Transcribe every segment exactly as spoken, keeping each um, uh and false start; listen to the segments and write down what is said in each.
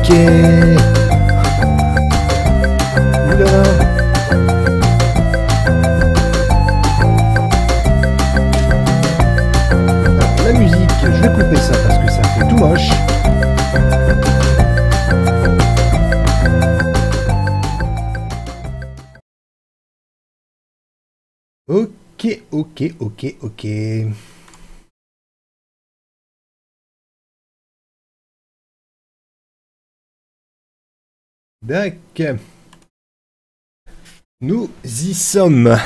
Oula. Alors, la musique, je vais couper ça parce que ça fait tout moche. Ok, ok, ok, ok. D'accord. Nous y sommes.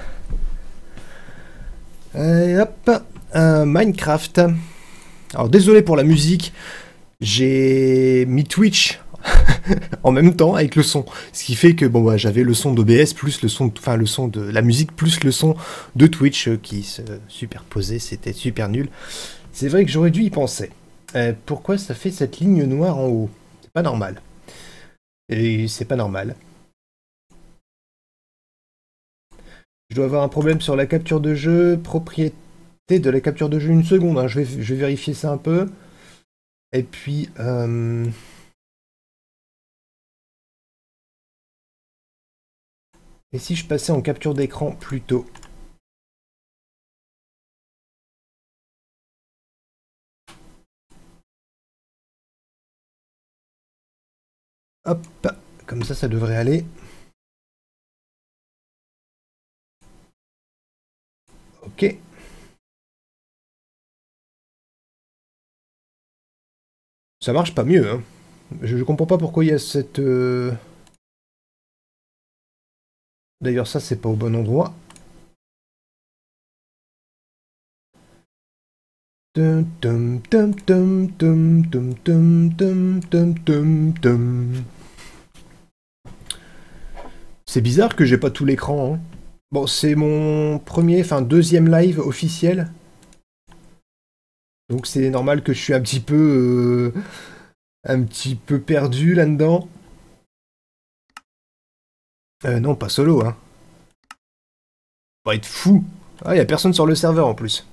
Euh, hop, euh, Minecraft. Alors désolé pour la musique, j'ai mis Twitch en même temps avec le son, ce qui fait que bon bah, j'avais le son d'O B S plus le son, enfin le son de la musique plus le son de Twitch euh, qui se superposaient, c'était super nul. C'est vrai que j'aurais dû y penser. Euh, pourquoi ça fait cette ligne noire en haut? C'est pas normal. Et c'est pas normal. Je dois avoir un problème sur la capture de jeu, propriété de la capture de jeu, une seconde, hein. je, vais, je vais vérifier ça un peu. Et puis... Euh... Et si je passais en capture d'écran plus tôt? Hop, comme ça, ça devrait aller. Ok. Ça marche pas mieux, hein. Je, je comprends pas pourquoi il y a cette... Euh... D'ailleurs, ça, c'est pas au bon endroit. Tum, tum, tum, tum, tum, tum, tum, tum, tum, tum, tum. C'est bizarre que j'ai pas tout l'écran, hein. Bon, c'est mon premier, enfin deuxième live officiel. Donc c'est normal que je suis un petit peu... Euh, un petit peu perdu là-dedans. Euh, non, pas solo, hein. Faut être fou. Ah, y a personne sur le serveur en plus.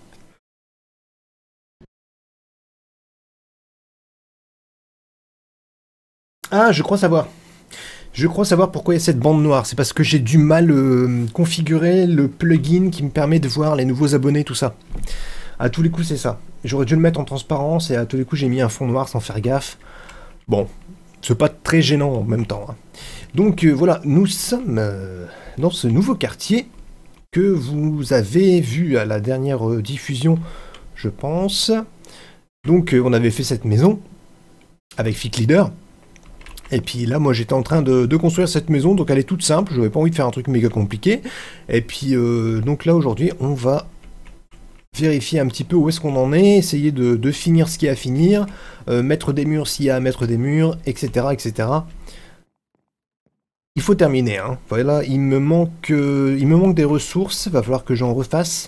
Ah, je crois savoir. Je crois savoir pourquoi il y a cette bande noire. C'est parce que j'ai du mal euh, configurer le plugin qui me permet de voir les nouveaux abonnés, tout ça. À tous les coups, c'est ça. J'aurais dû le mettre en transparence et à tous les coups, j'ai mis un fond noir sans faire gaffe. Bon, c'est pas très gênant en même temps, hein. Donc euh, voilà, nous sommes euh, dans ce nouveau quartier que vous avez vu à la dernière euh, diffusion, je pense. Donc euh, on avait fait cette maison avec Fic Leader. Et puis là, moi, j'étais en train de, de construire cette maison, donc elle est toute simple, je n'avais pas envie de faire un truc méga compliqué. Et puis, euh, donc là, aujourd'hui, on va vérifier un petit peu où est-ce qu'on en est, essayer de, de finir ce qu'il y a à finir, euh, mettre des murs s'il y a à mettre des murs, et cetera, et cetera. Il faut terminer, hein. Voilà, il me manque, euh, il me manque des ressources, il va falloir que j'en refasse.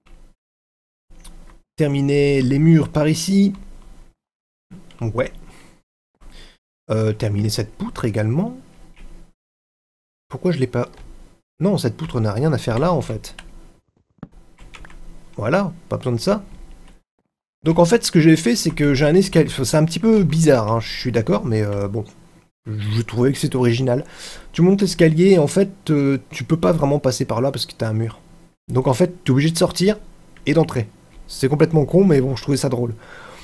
Terminer les murs par ici. Ouais. Euh, terminer cette poutre également. Pourquoi je l'ai pas... Non, cette poutre n'a rien à faire là, en fait. Voilà, pas besoin de ça. Donc en fait, ce que j'ai fait, c'est que j'ai un escalier... C'est un petit peu bizarre, hein, je suis d'accord, mais euh, bon... Je trouvais que c'est original. Tu montes l'escalier, et en fait, euh, tu peux pas vraiment passer par là parce que t'as un mur. Donc en fait, tu es obligé de sortir et d'entrer. C'est complètement con, mais bon, je trouvais ça drôle.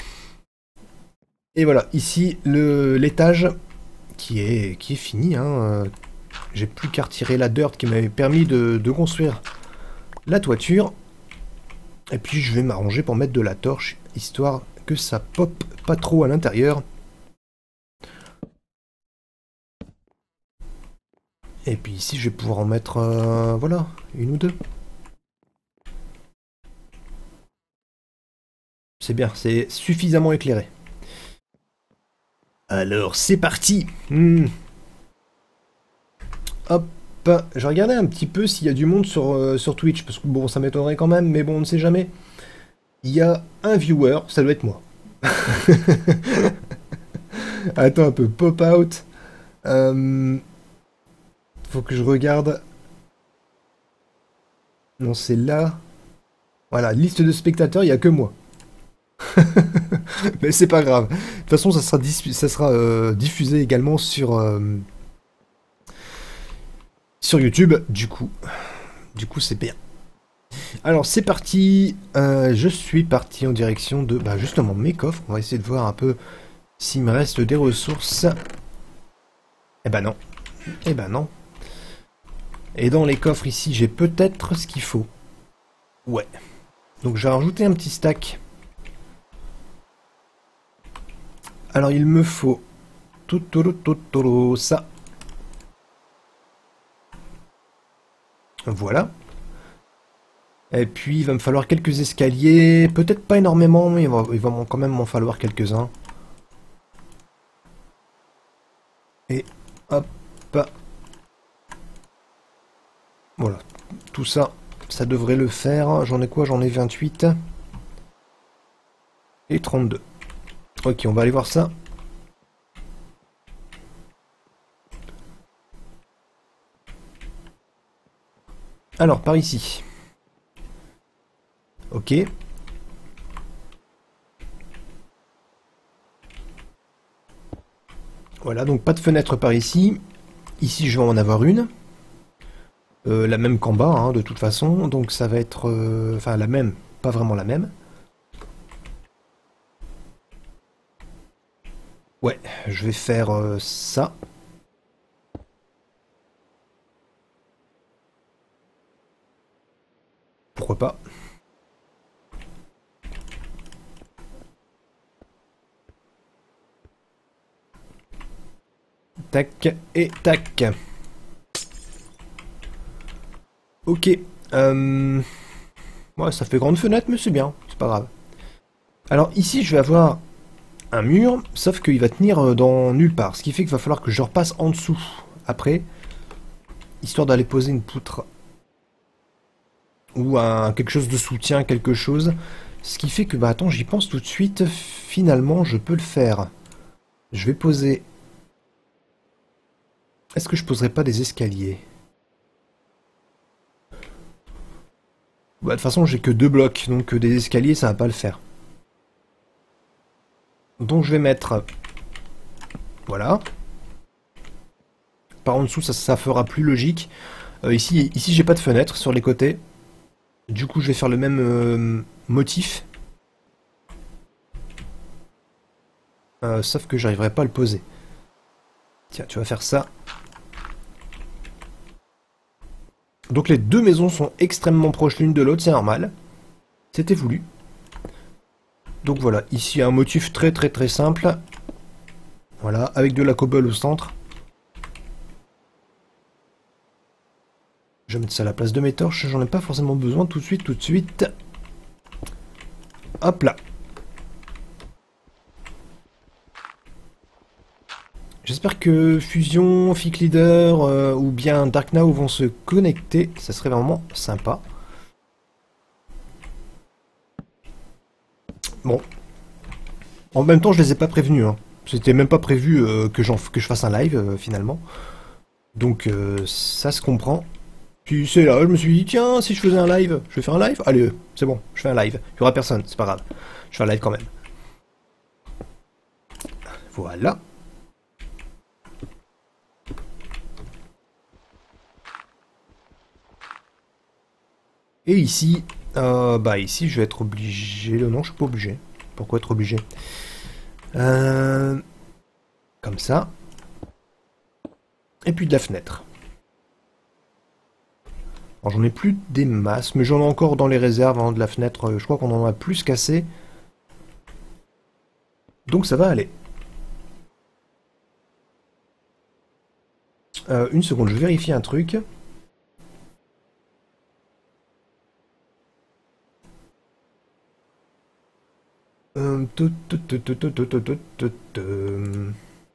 Et voilà, ici, l'étage qui est, qui est fini, hein. J'ai plus qu'à retirer la dirt qui m'avait permis de, de construire la toiture. Et puis je vais m'arranger pour mettre de la torche, histoire que ça pop pas trop à l'intérieur. Et puis ici, je vais pouvoir en mettre, euh, voilà, une ou deux. C'est bien, c'est suffisamment éclairé. Alors, c'est parti. hmm. Hop, je regardais un petit peu s'il y a du monde sur, euh, sur Twitch, parce que bon, ça m'étonnerait quand même, mais bon, on ne sait jamais. Il y a un viewer, ça doit être moi. Attends un peu, pop out. Euh, faut que je regarde. Non, c'est là. Voilà, liste de spectateurs, il n'y a que moi. Mais c'est pas grave. De toute façon, ça sera, dis- ça sera euh, diffusé également sur, euh, sur YouTube, du coup. Du coup, c'est bien. Alors, c'est parti. Euh, je suis parti en direction de, bah, justement, mes coffres. On va essayer de voir un peu s'il me reste des ressources. Eh ben non. Eh ben non. Et dans les coffres ici, j'ai peut-être ce qu'il faut. Ouais. Donc, je vais rajouter un petit stack. Alors, il me faut tout, tout, tout, tout, tout, ça. Voilà. Et puis, il va me falloir quelques escaliers. Peut-être pas énormément, mais il va, il va quand même m'en falloir quelques-uns. Et hop. Voilà. Tout ça, ça devrait le faire. J'en ai quoi? J'en ai vingt-huit. Et trente-deux. Ok, on va aller voir ça. Alors, par ici. Ok. Voilà, donc pas de fenêtre par ici. Ici, je vais en avoir une. Euh, la même qu'en bas, hein, de toute façon. Donc ça va être... euh, Enfin, la même. Pas vraiment la même. Ouais, je vais faire euh, ça. Pourquoi pas? Tac et tac. Ok. Euh... Ouais, ça fait grande fenêtre, mais c'est bien. C'est pas grave. Alors ici, je vais avoir un mur, sauf qu'il va tenir dans nulle part. Ce qui fait qu'il va falloir que je repasse en dessous. Après, histoire d'aller poser une poutre. Ou un, quelque chose de soutien, quelque chose. Ce qui fait que, bah attends, j'y pense tout de suite. Finalement, je peux le faire. Je vais poser... Est-ce que je poserai pas des escaliers? Bah, de toute façon, j'ai que deux blocs, donc euh, des escaliers, ça va pas le faire. Donc je vais mettre... Voilà. Par en dessous, ça, ça fera plus logique. Euh, ici, ici j'ai pas de fenêtre sur les côtés. Du coup, je vais faire le même euh, motif. Euh, sauf que j'arriverai pas à le poser. Tiens, tu vas faire ça. Donc les deux maisons sont extrêmement proches l'une de l'autre, c'est normal. C'était voulu. Donc voilà, ici un motif très très très simple. Voilà, avec de la cobble au centre. Je vais mettre ça à la place de mes torches, j'en ai pas forcément besoin tout de suite, tout de suite. Hop là. J'espère que Fusion, Fic Leader euh, ou bien Dark Now vont se connecter, ça serait vraiment sympa. Bon. En même temps, je les ai pas prévenus. Hein. C'était même pas prévu euh, que, que je fasse un live, euh, finalement. Donc, euh, ça se comprend. Puis c'est là, je me suis dit, tiens, si je faisais un live, je vais faire un live. Allez, c'est bon, je fais un live. Il y aura personne, c'est pas grave. Je fais un live quand même. Voilà. Et ici, euh, bah ici, je vais être obligé... Non, je suis pas obligé. Pourquoi être obligé? euh, Comme ça. Et puis de la fenêtre. Alors j'en ai plus des masses, mais j'en ai encore dans les réserves hein, de la fenêtre. Je crois qu'on en a plus qu'assez. Donc ça va aller. Euh, une seconde, je vérifie un truc. Euh, tout, tout, tout, tout, tout, tout, tout, tout, tout, euh.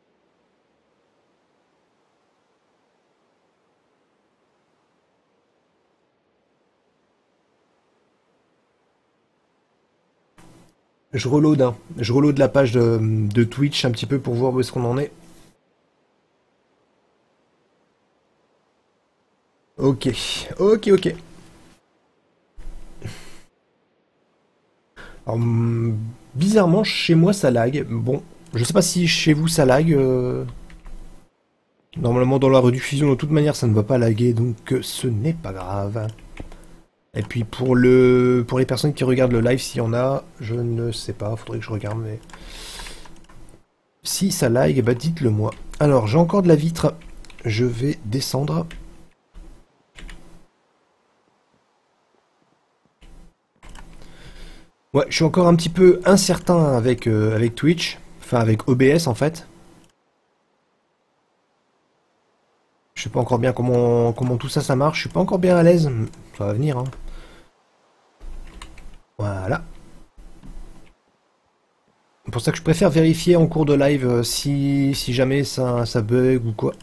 Je reload, hein. Je reload la page de, de Twitch un petit peu pour voir où est-ce qu'on en est. Ok, ok, ok. Alors, hum, bizarrement, chez moi, ça lag. Bon, je sais pas si chez vous, ça lag. euh, Normalement, dans la rediffusion, de toute manière, ça ne va pas laguer, donc euh, ce n'est pas grave. Et puis pour le pour les personnes qui regardent le live, s'il y en a, je ne sais pas, faudrait que je regarde, mais si ça lag, eh ben dites-le moi. Alors, j'ai encore de la vitre, je vais descendre. Ouais, je suis encore un petit peu incertain avec, euh, avec Twitch, enfin avec O B S en fait. Je sais pas encore bien comment, comment tout ça ça marche, je suis pas encore bien à l'aise. Ça va venir, hein. Voilà. C'est pour ça que je préfère vérifier en cours de live euh, si, si jamais ça, ça bug ou quoi.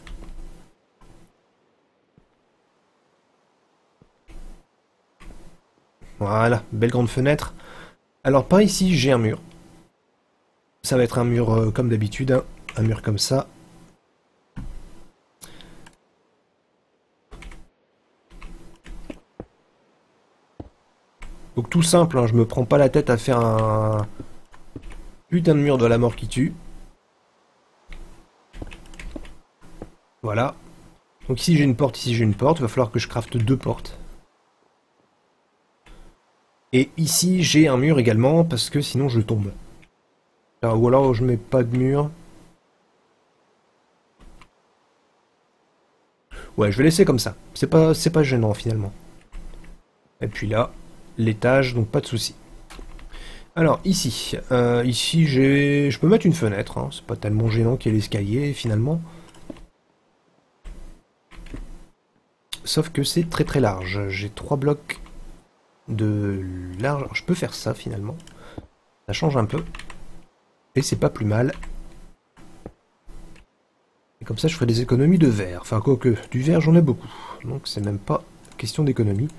Voilà, belle grande fenêtre. Alors par ici j'ai un mur. Ça va être un mur euh, comme d'habitude, hein. Un mur comme ça. Donc tout simple, hein, je me prends pas la tête à faire un putain de mur de la mort qui tue. Voilà. Donc ici j'ai une porte, ici j'ai une porte, il va falloir que je crafte deux portes. Et ici j'ai un mur également, parce que sinon je tombe. Alors, ou alors je mets pas de mur. Ouais, je vais laisser comme ça. C'est pas, c'est pas gênant finalement. Et puis là, l'étage, donc pas de souci. Alors ici, euh, ici j'ai, je peux mettre une fenêtre. Hein. C'est pas tellement gênant qu'il y ait l'escalier finalement. Sauf que c'est très très large. J'ai trois blocs de large. Alors, je peux faire ça finalement. Ça change un peu. Et c'est pas plus mal. Et comme ça je ferai des économies de verre. Enfin quoique, du verre j'en ai beaucoup. Donc c'est même pas question d'économie.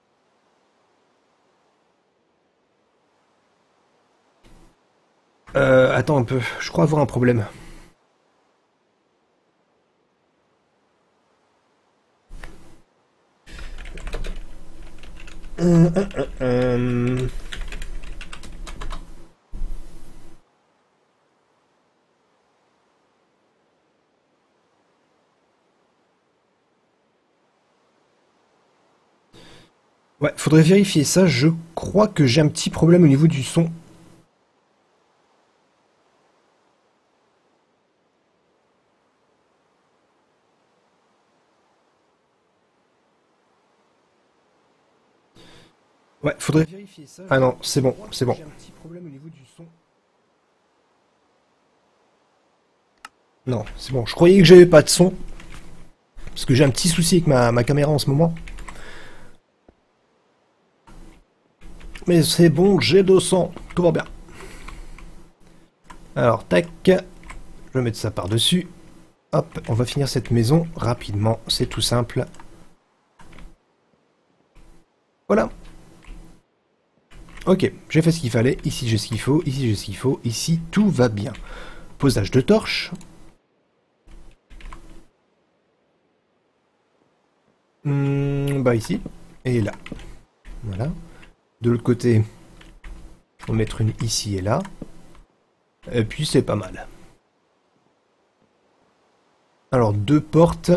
Euh, attends un peu, je crois avoir un problème. Euh, euh, euh, euh. Ouais, faudrait vérifier ça. Je crois que j'ai un petit problème au niveau du son. Ouais, faudrait vérifier ça. Ah non, c'est bon, c'est bon. J'ai un petit problème au niveau du son. Non, c'est bon. Je croyais que j'avais pas de son. Parce que j'ai un petit souci avec ma, ma caméra en ce moment. Mais c'est bon, j'ai le son. Tout va bien. Alors, tac. Je vais mettre ça par-dessus. Hop, on va finir cette maison rapidement. C'est tout simple. Voilà. Ok, j'ai fait ce qu'il fallait. Ici, j'ai ce qu'il faut. Ici, j'ai ce qu'il faut. Ici, tout va bien. Posage de torches. Hmm, bah ici. Et là. Voilà. De l'autre côté, on va mettre une ici et là. Et puis, c'est pas mal. Alors, deux portes.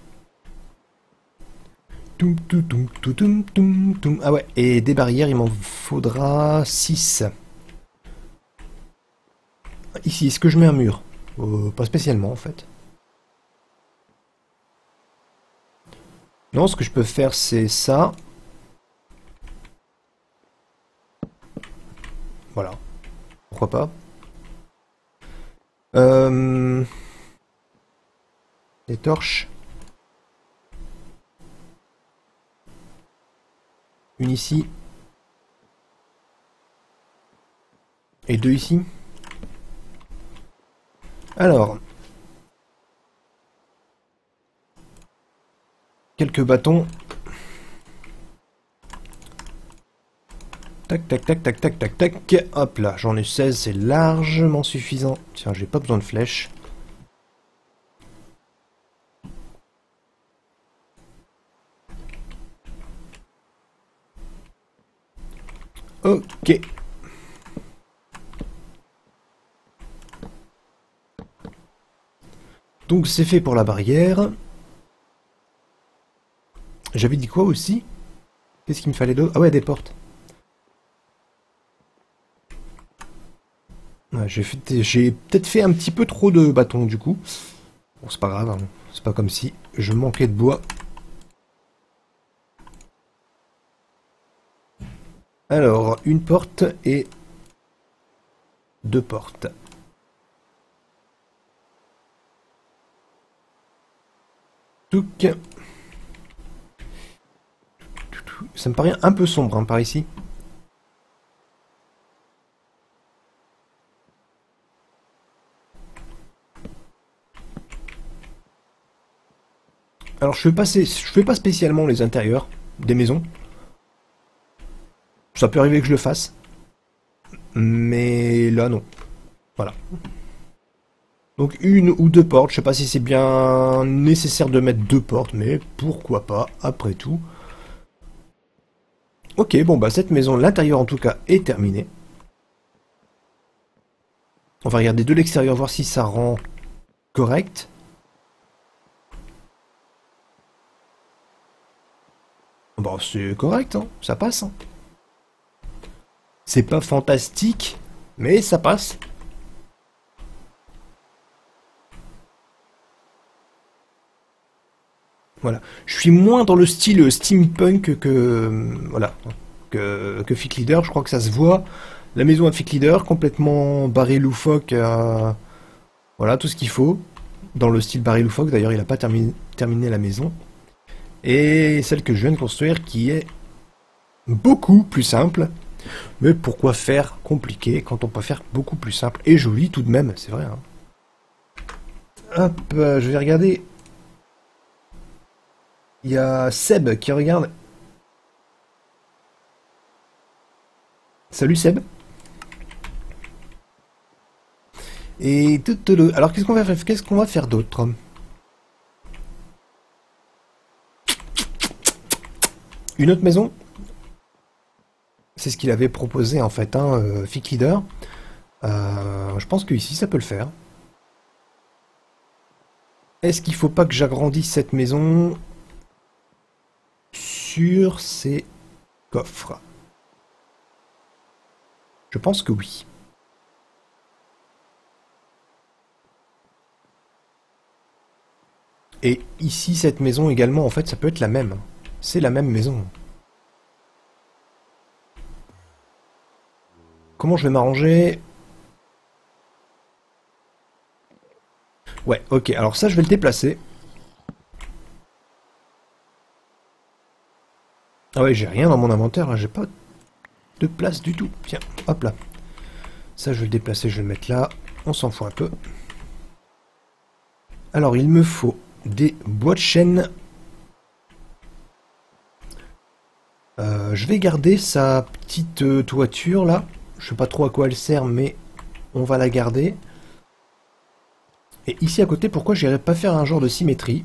Toum, toum, toum, toum, toum, toum, toum. Ah ouais, et des barrières, il m'en faudra six. Ici, est-ce que je mets un mur? Euh, pas spécialement, en fait. Non, ce que je peux faire, c'est ça. Voilà. Pourquoi pas. Euh... Les torches. Une ici. Et deux ici. Alors. Quelques bâtons. Tac, tac, tac, tac, tac, tac, tac. Hop là, j'en ai seize, c'est largement suffisant. Tiens, j'ai pas besoin de flèches. Ok. Donc c'est fait pour la barrière. J'avais dit quoi aussi? Qu'est-ce qu'il me fallait d'autre? Ah ouais, des portes. Ouais, j'ai fait, j'ai peut-être fait un petit peu trop de bâtons du coup. Bon, c'est pas grave, hein. C'est pas comme si je manquais de bois. Alors, une porte et deux portes. Touc. Ça me paraît un peu sombre hein, par ici. Alors je fais pas, je fais pas spécialement les intérieurs des maisons. Ça peut arriver que je le fasse. Mais là non. Voilà. Donc une ou deux portes. Je sais pas si c'est bien nécessaire de mettre deux portes, mais pourquoi pas, après tout. Ok, bon bah cette maison, l'intérieur en tout cas, est terminé. On va regarder de l'extérieur, voir si ça rend correct. Bon, c'est correct, hein, ça passe. Hein. C'est pas fantastique, mais ça passe. Voilà. Je suis moins dans le style steampunk que voilà que, que Fic Leader. Je crois que ça se voit. La maison à Fic Leader, complètement barré loufoque. Euh, voilà, tout ce qu'il faut. Dans le style barré loufoque. D'ailleurs, il n'a pas terminé, terminé la maison. Et celle que je viens de construire qui est beaucoup plus simple. Mais pourquoi faire compliqué quand on peut faire beaucoup plus simple et joli tout de même, c'est vrai. Hein. Hop, euh, je vais regarder. Il y a Seb qui regarde. Salut Seb. Et tout le. Alors qu'est-ce qu'on va faire Qu'est-ce qu'on va faire d'autre? Une autre maison. C'est ce qu'il avait proposé en fait, hein, euh, Fic Leader. Euh, je pense que ici ça peut le faire. Est-ce qu'il faut pas que j'agrandisse cette maison sur ces coffres? Je pense que oui. Et ici, cette maison également, en fait, ça peut être la même. C'est la même maison. Comment je vais m'arranger? Ouais, ok. Alors ça, je vais le déplacer. Ah ouais, j'ai rien dans mon inventaire, là. J'ai pas de place du tout. Tiens, hop là. Ça, je vais le déplacer, je vais le mettre là. On s'en fout un peu. Alors, il me faut des bois de chêne. Euh, je vais garder sa petite euh, toiture, là. Je sais pas trop à quoi elle sert, mais on va la garder. Et ici à côté, pourquoi j'irais pas faire un genre de symétrie?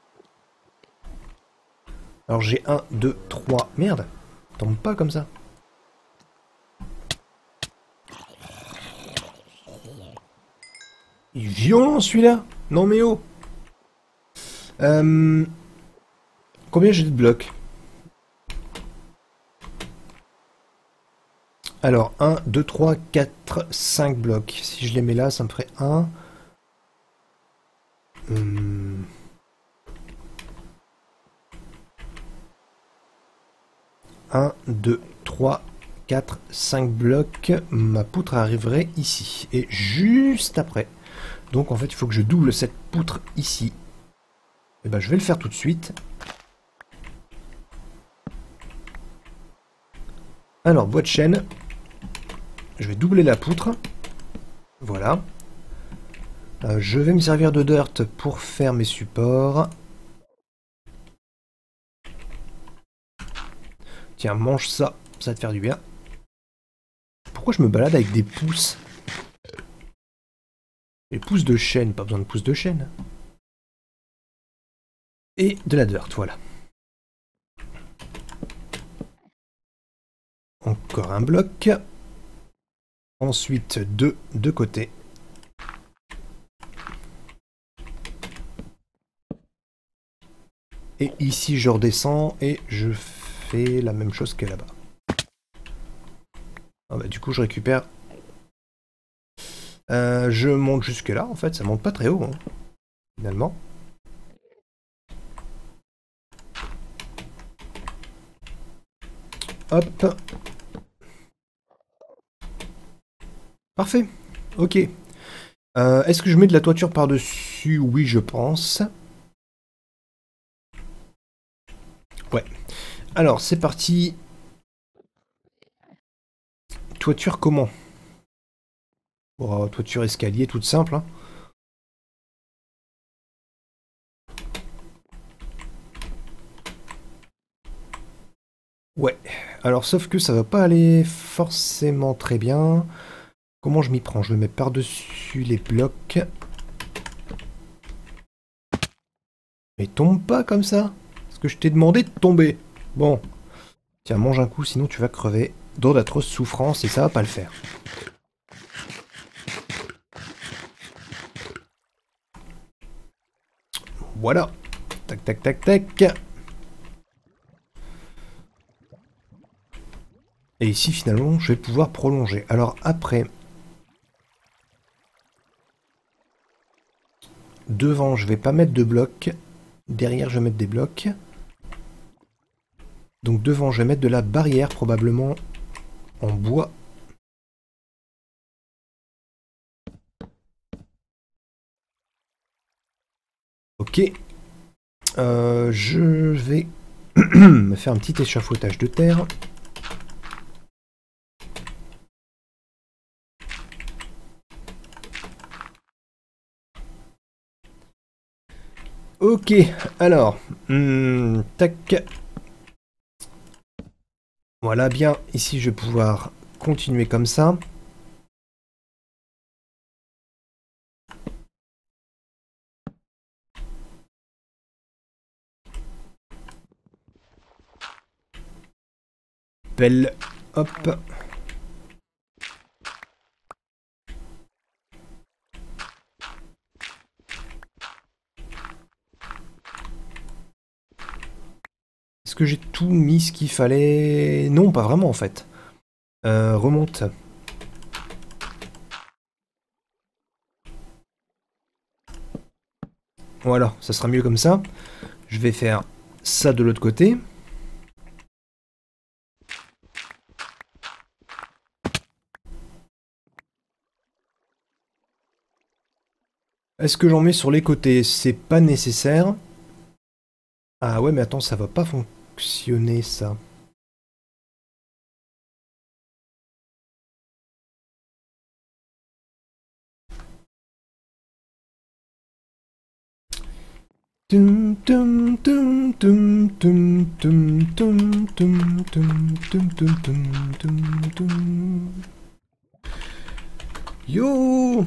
Alors j'ai un, deux, trois... Merde, tombe pas comme ça. Il est violent celui-là. Non mais oh. Euh... Combien j'ai de blocs? Alors un, deux, trois, quatre, cinq blocs. Si je les mets là, ça me ferait un... Hum... un, deux, trois, quatre, cinq blocs. Ma poutre arriverait ici. Et juste après. Donc en fait, il faut que je double cette poutre ici. Et ben je vais le faire tout de suite. Alors, bois de chêne. Je vais doubler la poutre. Voilà. Euh, je vais me servir de dirt pour faire mes supports. Tiens, mange ça. Ça va te faire du bien. Pourquoi je me balade avec des pousses? Les pousses de chêne, pas besoin de pousses de chêne. Et de la dirt, voilà. Encore un bloc. Ensuite deux de côté. Et ici, je redescends et je fais la même chose que là-bas. Ah bah, du coup, je récupère... Euh, je monte jusque là, en fait. Ça monte pas très haut, hein, finalement. Hop. Parfait. Ok. Euh, Est-ce que je mets de la toiture par-dessus? Oui, je pense. Ouais. Alors, c'est parti. Toiture comment? Oh, toiture escalier, toute simple. Hein. Ouais. Alors, sauf que ça va pas aller forcément très bien. Comment je m'y prends? Je me mets par-dessus les blocs. Mais tombe pas comme ça. Parce que je t'ai demandé de tomber. Bon. Tiens, mange un coup, sinon tu vas crever. Dans d'atroces souffrances et ça va pas le faire. Voilà. Tac, tac, tac, tac. Et ici, finalement, je vais pouvoir prolonger. Alors après... Devant, je vais pas mettre de blocs. Derrière, je vais mettre des blocs. Donc devant, je vais mettre de la barrière, probablement en bois. Ok. Euh, je vais me faire un petit échafaudage de terre. Ok, alors, hmm, tac. Voilà, bien. Ici, je vais pouvoir continuer comme ça. Belle. Hop. Est-ce que j'ai tout mis ce qu'il fallait? Non, pas vraiment en fait. Euh, remonte. Voilà, ça sera mieux comme ça. Je vais faire ça de l'autre côté. Est-ce que j'en mets sur les côtés? C'est pas nécessaire. Ah ouais, mais attends, ça va pas fonctionner ça. Tum tum tum tum tum tum tum tum tum tum tum tum tum tum. Yo!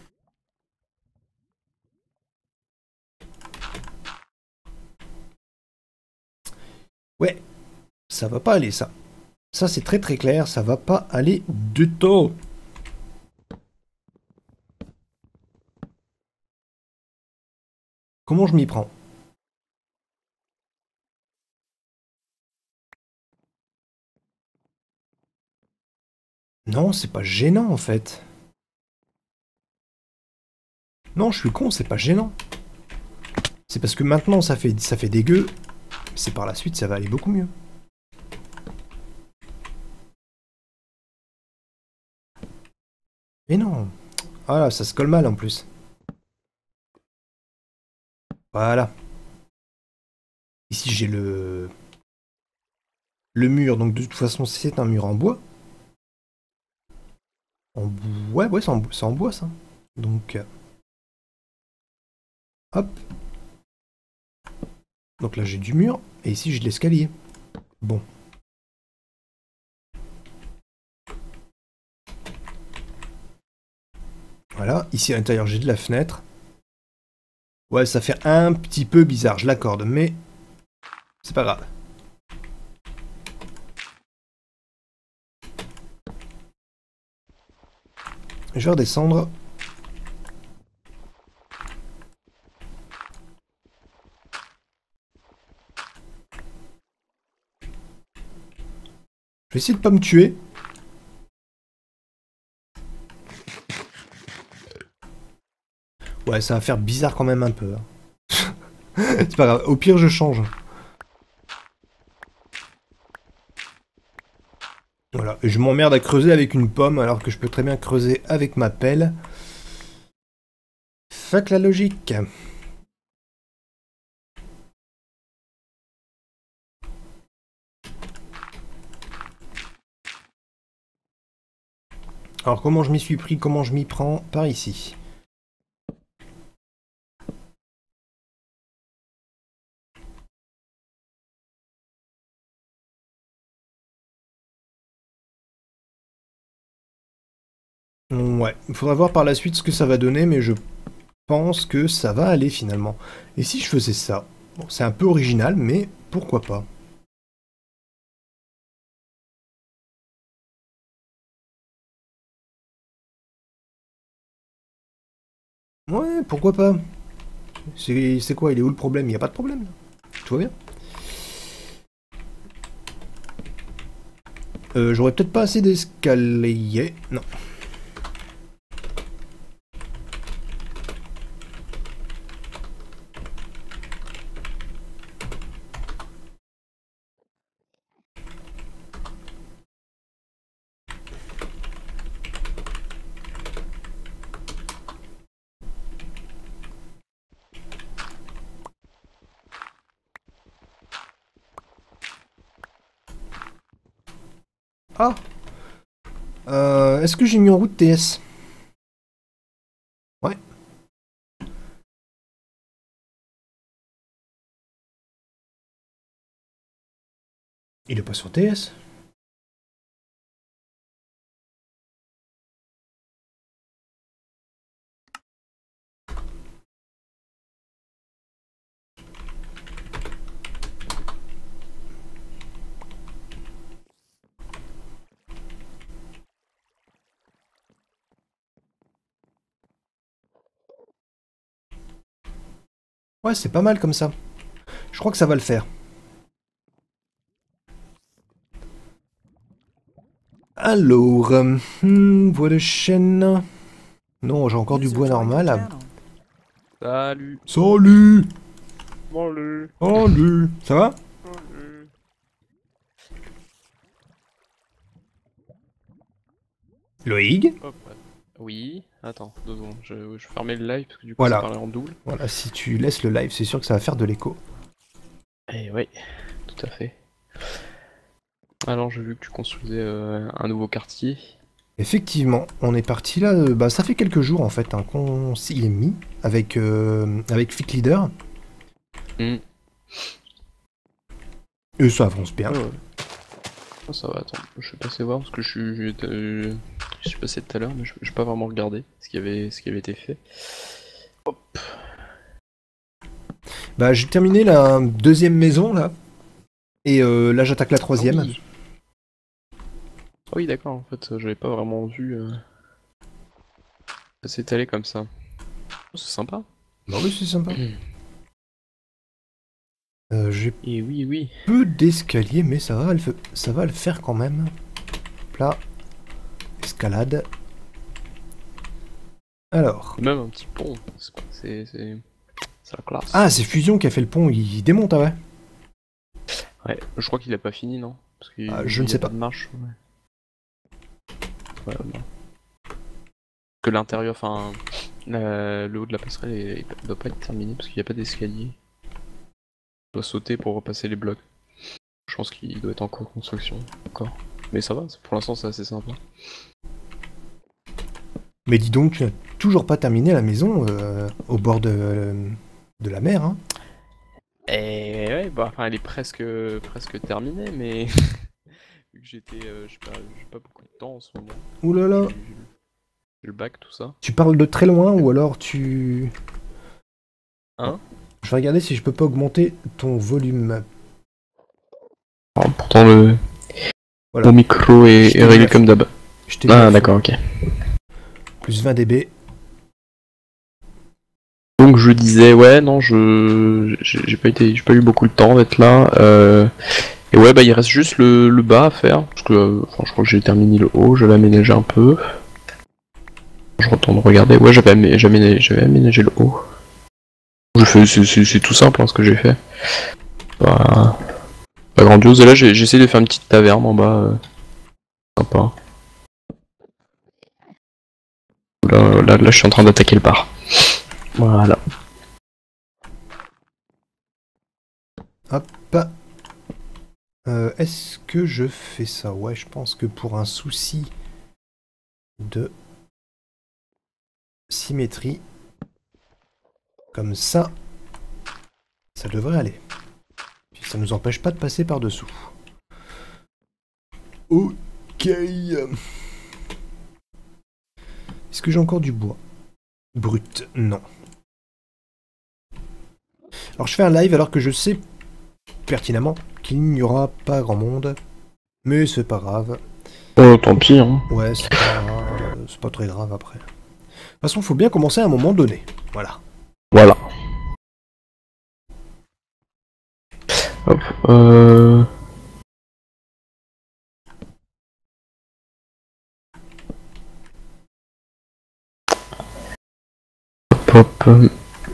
Ouais, ça va pas aller ça. Ça c'est très très clair, ça va pas aller du tout. Comment je m'y prends? Non, c'est pas gênant en fait. Non, je suis con, c'est pas gênant. C'est parce que maintenant ça fait, ça fait dégueu, mais c'est par la suite ça va aller beaucoup mieux. Mais non. Voilà, ça se colle mal en plus. Voilà. Ici j'ai le... Le mur, donc de toute façon c'est un mur en bois. En bois, ouais, ouais, c'est en, c'est en bois ça. Donc, euh, hop. Donc là j'ai du mur, et ici j'ai de l'escalier. Bon. Voilà, ici à l'intérieur j'ai de la fenêtre. Ouais, ça fait un petit peu bizarre, je l'accorde, mais c'est pas grave. Je vais redescendre. Je vais essayer de pas me tuer. Ouais, ça va faire bizarre quand même un peu. Hein. C'est pas grave, au pire je change. Voilà, et je m'emmerde à creuser avec une pomme alors que je peux très bien creuser avec ma pelle. Fuck la logique. Alors comment je m'y suis pris, comment je m'y prends? Par ici. Ouais, il faudra voir par la suite ce que ça va donner, mais je pense que ça va aller finalement. Et si je faisais ça? Bon, c'est un peu original, mais pourquoi pas? Ouais, pourquoi pas? C'est quoi? Il est où le problème? Il n'y a pas de problème. Tout va bien. Euh, J'aurais peut-être pas assez d'escalier. Non. Ah euh, Est-ce que j'ai mis en route T S? Ouais. Il est pas sur T S? Ouais, c'est pas mal comme ça. Je crois que ça va le faire. Alors, euh, hmm, bois de chêne. Non, j'ai encore du bois normal. Salut. Salut. Salut. Salut. Ça va? Salut. Loïg? Hop. Oui, attends, deux secondes, je, je fermais le live parce que du coup Voilà. ça parlait en double. Voilà, si tu laisses le live, c'est sûr que ça va faire de l'écho. Eh oui, tout à fait. Alors j'ai vu que tu construisais euh, un nouveau quartier. Effectivement, on est parti là, euh, bah ça fait quelques jours en fait hein, qu'on s'y est mis avec, euh, avec Fic Leader. Mm. Et ça avance bien. Ouais, ouais. Ah, ça va, attends, je vais passer voir parce que je suis, je, euh, je suis passé tout à l'heure mais je n'ai pas vraiment regardé ce qui avait, ce qui avait été fait. Hop. Bah j'ai terminé la deuxième maison là. Et euh, là j'attaque la troisième. Ah oui, ah oui d'accord, en fait j'avais pas vraiment vu... Euh... Ça s'étaler comme ça. Oh, c'est sympa. Bah oui c'est sympa. Euh, j'ai Et oui, oui. peu d'escaliers mais ça va, le ça va le faire quand même. Là, escalade. Alors. Même un petit pont, c'est la classe. Ah c'est Fusion qui a fait le pont, il démonte ah ouais. Ouais, je crois qu'il a pas fini non parce que ah, je ne sais pas. De marche. Ouais. Ouais, non. Que l'intérieur, enfin, euh, le haut de la passerelle est, il doit pas être terminé parce qu'il n'y a pas d'escalier. Il doit sauter pour repasser les blocs. Je pense qu'il doit être en cours de construction encore. Mais ça va, pour l'instant c'est assez sympa. Mais dis donc, tu n'as toujours pas terminé la maison euh, au bord de, de la mer, hein? Et ouais, bah enfin elle est presque presque terminée, mais vu que j'étais, euh, j'ai pas, pas beaucoup de temps en ce moment. Ouh là là. Le bac, tout ça. Tu parles de très loin ou alors tu... Hein? Je vais regarder si je peux pas augmenter ton volume. Alors, pourtant le... Voilà. Mon micro est, est réglé comme d'hab. Ah d'accord, ok. Plus vingt décibels. Donc je disais, ouais, non, je j'ai pas été, j'ai pas eu beaucoup de temps d'être là. Euh, Et ouais, bah il reste juste le, le bas à faire, parce que euh, enfin, je crois que j'ai terminé le haut, je l'ai aménagé un peu. Je retourne regarder, ouais j'avais amé aménagé, aménagé le haut. Je fais, c'est tout simple hein, ce que j'ai fait. Pas, pas grandiose, et là j'ai essayé de faire une petite taverne en bas, euh, sympa. Là, là, là je suis en train d'attaquer le bar. Voilà. Hop. Euh, Est-ce que je fais ça? Ouais, je pense que pour un souci de symétrie, comme ça, ça devrait aller. Puis ça nous empêche pas de passer par-dessous. Ok. Est-ce que j'ai encore du bois? Brut, non. Alors je fais un live alors que je sais pertinemment qu'il n'y aura pas grand monde. Mais c'est pas grave. Oh, tant pis, hein. Ouais, c'est pas, c'est pas très grave après. De toute façon, faut bien commencer à un moment donné. Voilà. Voilà. Hop, euh... Hop, hop.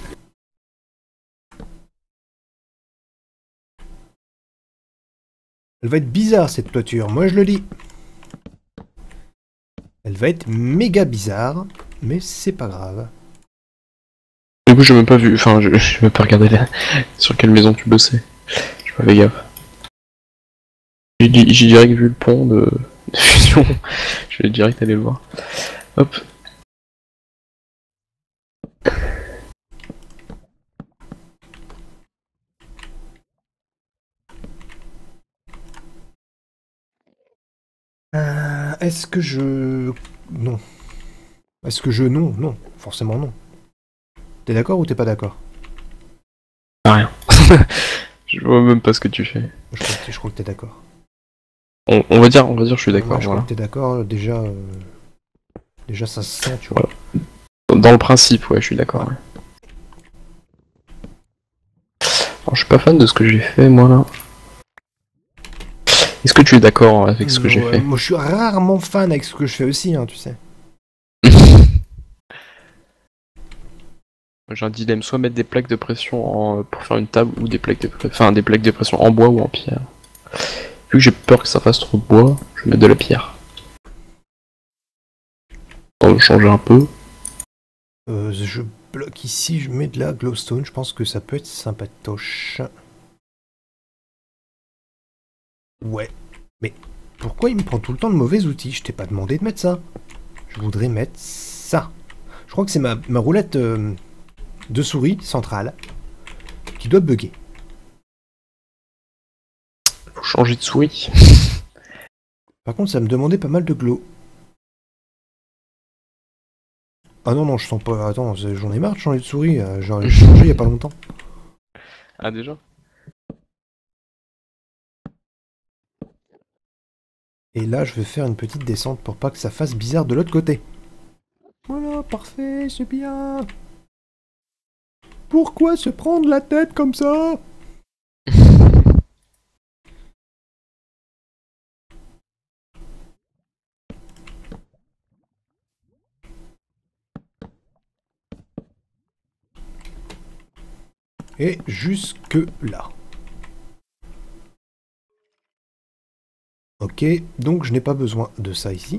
Elle va être bizarre cette toiture, moi je le dis. Elle va être méga bizarre, mais c'est pas grave. Du coup, j'ai même pas vu, enfin, je j'ai même pas regardé là, sur quelle maison tu bossais. J'ai pas fait gaffe. J'ai direct vu le pont de, de fusion. Je vais direct aller le voir. Hop. Euh, Est-ce que je... Non. Est-ce que je... Non, non. Forcément non. T'es d'accord ou t'es pas d'accord? Ah, rien. Je vois même pas ce que tu fais. Je crois que, je crois que t'es d'accord. On, on va dire, on va dire, je suis d'accord. Je Voilà. crois que t'es d'accord. Déjà, euh, déjà ça se sent, tu vois. Voilà. Dans le principe, ouais, je suis d'accord. Ouais. Alors, je suis pas fan de ce que j'ai fait, moi là. Est-ce que tu es d'accord avec ce que j'ai Ouais, fait? moi je suis rarement fan avec ce que je fais aussi, hein, tu sais. J'ai un dilemme, soit mettre des plaques de pression en, pour faire une table, ou des plaques de enfin des plaques de pression en bois ou en pierre. Vu que j'ai peur que ça fasse trop de bois, je vais mettre de la pierre. On va changer un peu. Euh, je bloque ici, je mets de la glowstone, je pense que ça peut être sympatoche. Ouais. Mais pourquoi il me prend tout le temps de mauvais outils? Je t'ai pas demandé de mettre ça. Je voudrais mettre ça. Je crois que c'est ma, ma roulette euh, de souris centrale qui doit bugger. Faut changer de souris. Par contre, ça me demandait pas mal de glow. Ah non, non, je sens pas... Attends, j'en ai marre de changer de souris. euh, J'en ai changé il y a pas longtemps. Ah déjà? Et là, je vais faire une petite descente pour pas que ça fasse bizarre de l'autre côté. Voilà, parfait, c'est bien. Pourquoi se prendre la tête comme ça? Et jusque là. Ok, donc je n'ai pas besoin de ça ici.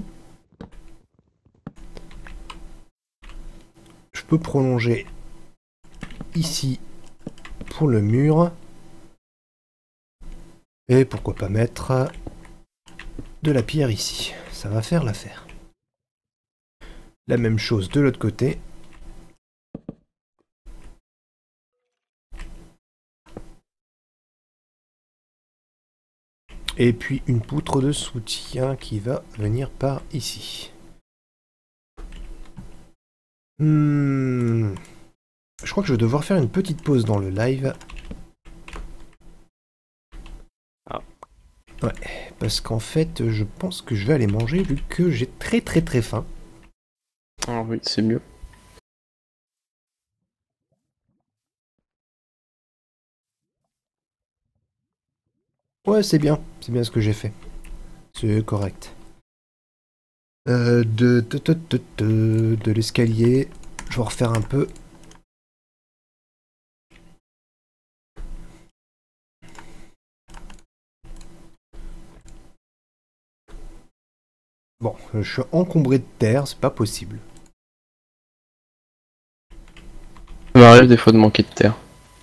Je peux prolonger ici pour le mur. Et pourquoi pas mettre de la pierre ici. Ça va faire l'affaire. La même chose de l'autre côté. Et puis une poutre de soutien qui va venir par ici. Hmm. Je crois que je vais devoir faire une petite pause dans le live. Ah. Ouais, parce qu'en fait, je pense que je vais aller manger vu que j'ai très très très faim. Ah oui, c'est mieux. Ouais, c'est bien. C'est bien ce que j'ai fait. C'est correct. Euh, de de, de, de, de, de l'escalier. Je vais refaire un peu. Bon, je suis encombré de terre, c'est pas possible. Ça m'arrive des fois de manquer de terre.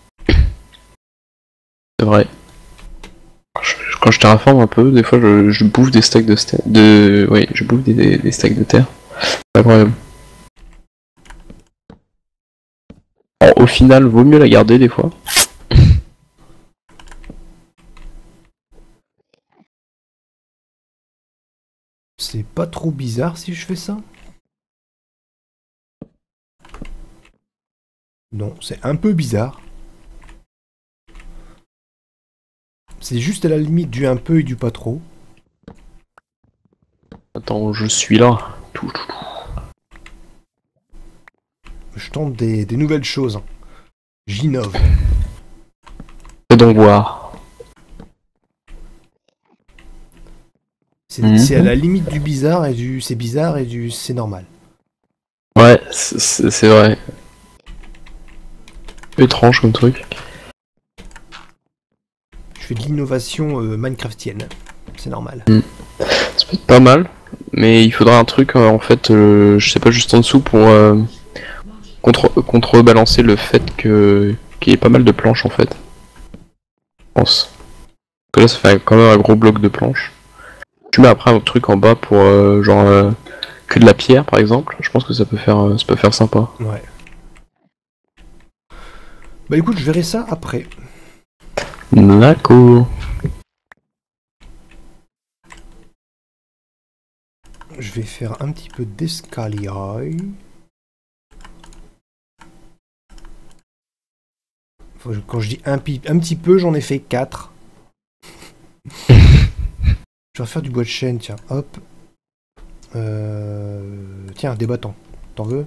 C'est vrai. Je- Quand je terraforme un peu, des fois je, je bouffe des stacks de sta- de. Oui, je bouffe des, des, des stacks de terre. C'est incroyable. Alors, au final, vaut mieux la garder des fois. C'est pas trop bizarre si je fais ça? Non, c'est un peu bizarre. C'est juste à la limite du un peu et du pas trop. Attends, je suis là. Tout, tout, tout. Je tente des, des nouvelles choses. J'innove. Fais donc voir. C'est Mhm. c'est à la limite du bizarre et du c'est bizarre et du c'est normal. Ouais, c'est- c'est c'est vrai. Étrange comme truc. Je fais de l'innovation euh, minecraftienne. C'est normal. Ça peut être pas mal, mais il faudra un truc euh, en fait, euh, je sais pas, juste en dessous pour euh, contre contrebalancer le fait que qu'il y ait pas mal de planches en fait. Je pense. Parce que là ça fait quand même un gros bloc de planches. Tu mets après un autre truc en bas pour euh, genre euh, que de la pierre par exemple. Je pense que ça peut faire euh, ça peut faire sympa. Ouais. Bah écoute, je verrai ça après. D'accord. Je vais faire un petit peu d'escalier. Faut- Quand je dis un, pi- un petit peu, j'en ai fait quatre. Je vais refaire du bois de chêne, tiens. Hop. Euh... Tiens, des bâtons. T'en veux?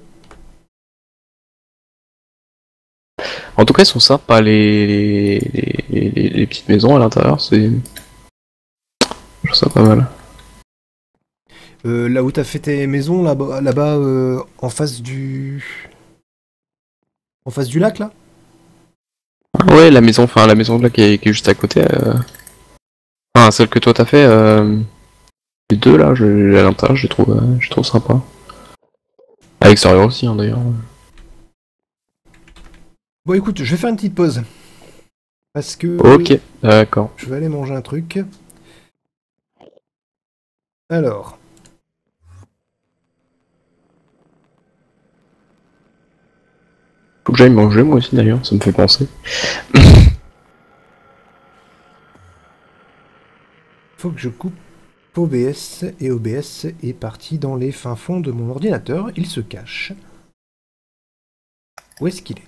En tout cas ils sont sympas les les, les, les- les petites maisons à l'intérieur, c'est je trouve ça pas mal. Euh, là où t'as fait tes maisons, là-bas, là-bas euh, en face du... En face du lac, là? Ouais, la maison, enfin la maison là qui est, qui est juste à côté. Euh... Enfin, celle que toi t'as fait, euh... les deux là, je, à l'intérieur, je les trouve, euh, je les trouve sympa. À l'extérieur aussi, hein, d'ailleurs. Bon, écoute, je vais faire une petite pause. Parce que... Ok, d'accord. Je vais aller manger un truc. Alors... Faut que j'aille manger moi aussi d'ailleurs, ça me fait penser. Faut que je coupe O B S. Et O B S est parti dans les fins fonds de mon ordinateur. Il se cache. Où est-ce qu'il est?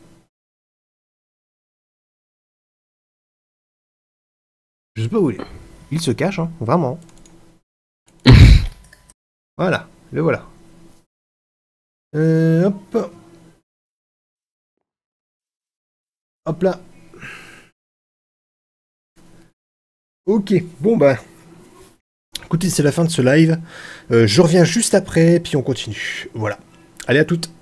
Je sais pas où il est. Il se cache, hein, vraiment. Voilà, le voilà. Euh, hop. Hop là. Ok, bon bah. Écoutez, c'est la fin de ce live. Euh, je reviens juste après, puis on continue. Voilà. Allez, à toutes.